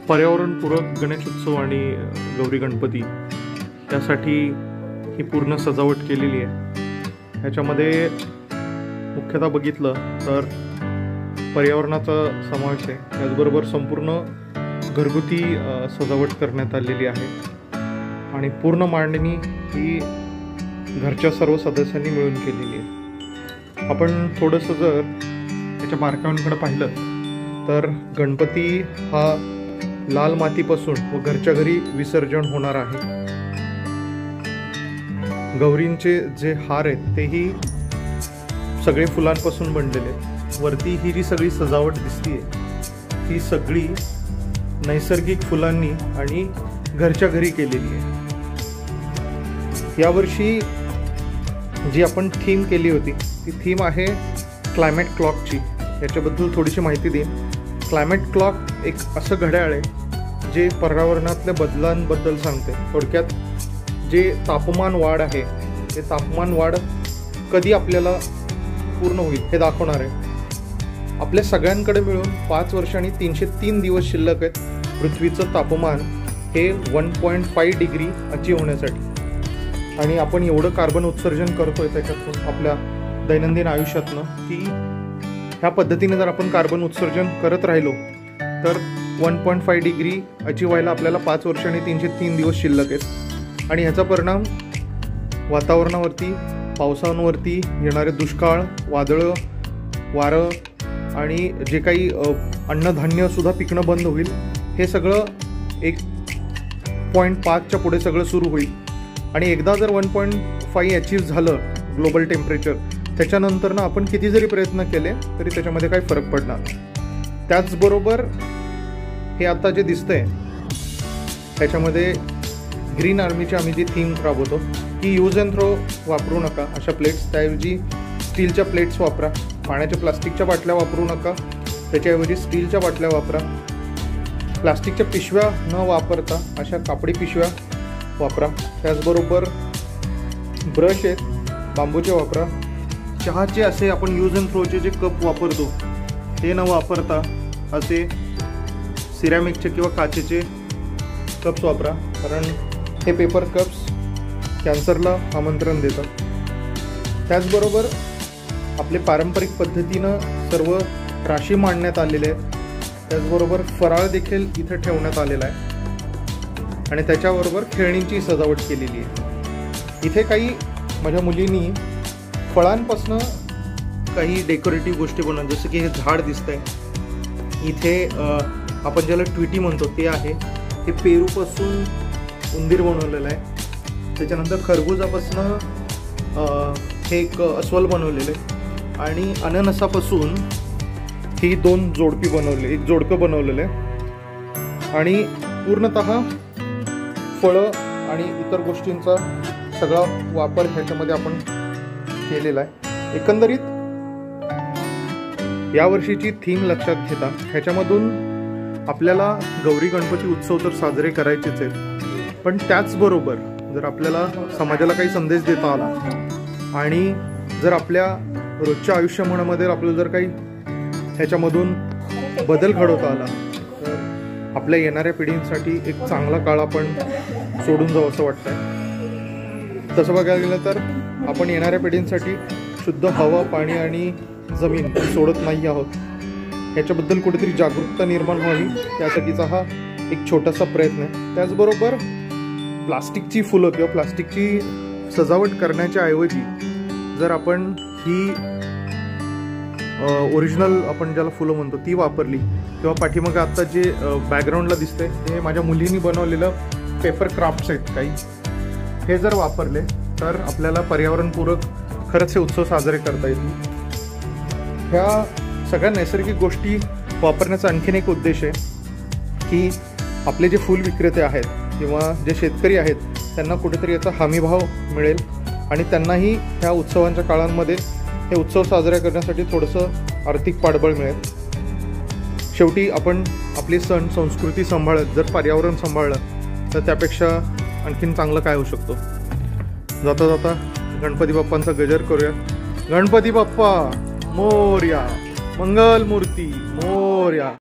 पर्यावरणपूरक गणेशोत्सव आणि गौरी गणपती त्यासाठी ही पूर्ण सजावट केलेली आहे। ह्याच्यामध्ये मुख्यतः बघितलं तर पर्यावरणाचा समावेश आहे, त्याचबरोबर संपूर्ण घरगुती सजावट करण्यात आलेली आहे आणि पूर्ण मांडणी ही घरच्या सर्व सदस्यांनी मिळून केलेली आहे। आपण थोडंसं जर त्याच्या बारकाव्यांकडे पाहिलं तर गणपती हा लाल मातीपासून व घरच्या घरी विसर्जन होणार आहे। गौरींचे जे हार आहेत तेही सगळे फुलांपासून बनलेले आहेत। वरती ही जी सगळी सजावट दिसतीये ती सगळी नैसर्गिक फुलांनी आणि घरच्या घरी केलेली आहे। यावर्षी जी आपण थीम केली होती ती थीम आहे क्लायमेट क्लॉकची। याच्याबद्दल थोडीशी माहिती देईन। क्लायमेट क्लॉक एक असं घड्याळ आहे जे पर्यावरणातल्या बदलांबद्दल सांगते। थोडक्यात जे तापमान वाढ आहे ते तापमान वाढ कधी आपल्याला पूर्ण होईल हे दाखवणार आहे। आपल्या सगळ्यांकडे मिळून 5 वर्ष आणि 303 दिवस शिल्लक आहेत पृथ्वीचं तापमान हे 1.5 डिग्री अचीव होण्यासाठी। आणि आपण एवढं कार्बन उत्सर्जन करतोय त्याच्यातून आपल्या दैनंदिन आयुष्यातनं की ह्या पद्धतीने जर आपण कार्बन उत्सर्जन करत राहिलो तर 1.5 डिग्री अचीव व्हायला आपल्याला 5 वर्ष आणि 303 दिवस शिल्लक आहेत। आणि ह्याचा परिणाम वातावरणावरती, पावसांवरती, येणारे दुष्काळ, वादळं, वारं आणि जे काही अन्नधान्यसुद्धा पिकणं बंद होईल हे सगळं 1.5च्या पुढे सगळं सुरू होईल। आणि एकदा जर 1.5 अचीव झालं ग्लोबल टेम्परेचर त्याच्यानंतर ना आपण किती जरी प्रयत्न केले तरी त्याच्यामध्ये काही फरक पडणार नाही। त्याचबरोबर हे आता जे दिसतंय त्याच्यामध्ये ग्रीन आर्मीची आम्ही जी थीम राबवतो की यूज अँड थ्रो वापरू नका अशा प्लेट्स, त्याऐवजी स्टीलच्या प्लेट्स वापरा। पाण्याच्या प्लास्टिकच्या बाटल्या वापरू नका, त्याच्याऐवजी स्टीलच्या बाटल्या वापरा। प्लास्टिकच्या पिशव्या न वापरता अशा कापडी पिशव्या वापरा। त्याचबरोबर ब्रश आहेत बांबूचे वापरा। चहाचे असे आपण यूज अँड थ्रोचे जे कप वापरतो ते न वापरता असे सिरॅमिकचे किंवा काचेचे कप्स वापरा, कारण हे पेपर कप्स कॅन्सरला आमंत्रण देतात। त्याचबरोबर आपले पारंपरिक पद्धतीनं सर्व राशी मांडण्यात आलेले आहेत। त्याचबरोबर फराळ देखील इथं ठेवण्यात आलेला आहे आणि त्याच्याबरोबर खेळणींची सजावट केलेली आहे। इथे काही माझ्या मुलींनी फळांपासून काही डेकोरेटिव्ह गोष्टी बनवून, जसं की हे झाड दिसतंय इथे आपण ज्याला ट्विटी म्हणतो ते आहे। हे पेरूपासून उंदीर बनवलेलं आहे। त्याच्यानंतर खरबुजापासून हे एक अस्वल बनवलेलं आहे आणि अननसापासून ही 2 जोडपी बनवले, एक जोडपं बनवलेलं आहे। आणि पूर्णतः फळं आणि इतर गोष्टींचा सगळा वापर ह्याच्यामध्ये आपण केलेला आहे। एकंदरीत यावर्षीची थीम लक्षात घेता ह्याच्यामधून आपल्याला गौरी गणपती उत्सव तर साजरे करायचेच आहेत, पण त्याचबरोबर जर आपल्याला समाजाला काही संदेश देता आला आणि जर आपल्या रोजच्या आयुष्यामध्ये आपल्याला जर काही ह्याच्यामधून बदल घडवता आला तर आपल्या येणाऱ्या पिढींसाठी एक चांगला काळ आपण सोडून जावं असं वाटतंय। तसं बघायला गेलं तर आपण येणाऱ्या पिढींसाठी शुद्ध हवा, पाणी आणि जमीन सोडत नाही आहोत। ह्याच्याबद्दल कुठेतरी जागरूकता निर्माण व्हावी त्यासाठीचा हा एक छोटासा प्रयत्न आहे। त्याचबरोबर प्लास्टिकची फुलं किंवा प्लास्टिकची सजावट करण्याच्या ऐवजी जर आपण ही ओरिजिनल आपण ज्याला फुलं म्हणतो ती वापरली किंवा पाठीमागे आत्ता जे बॅकग्राऊंडला दिसतंय ते माझ्या मुलींनी बनवलेलं पेपर क्राफ्ट्स आहेत काही, हे जर वापरले तर आपल्याला पर्यावरणपूरक खरंच हे उत्सव साजरे करता येतील। ह्या सगळ्या नैसर्गिक गोष्टी वापरण्याचा आणखीन एक उद्देश आहे की आपले जे फूल विक्रेते आहेत किंवा जे शेतकरी आहेत त्यांना कुठेतरी याचा हमीभाव मिळेल आणि त्यांनाही ह्या उत्सवांच्या काळांमध्ये हे उत्सव साजरे करण्यासाठी थोडंसं आर्थिक पाठबळ मिळेल। शेवटी आपण आपली सण संस्कृती सांभाळत जर पर्यावरण सांभाळलं तर त्यापेक्षा आणखीन चांगलं काय होऊ शकतो। जाता जाता गणपती बाप्पांचा गजर करूया। गणपती बाप्पा मोरया, मंगल मूर्ती मोरया।